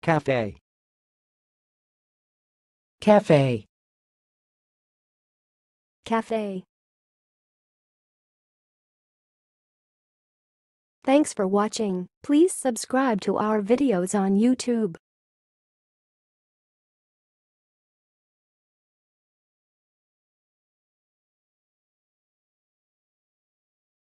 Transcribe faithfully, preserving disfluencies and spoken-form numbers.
Café. Cafe. Café. Thanks for watching. Please subscribe to our videos on YouTube.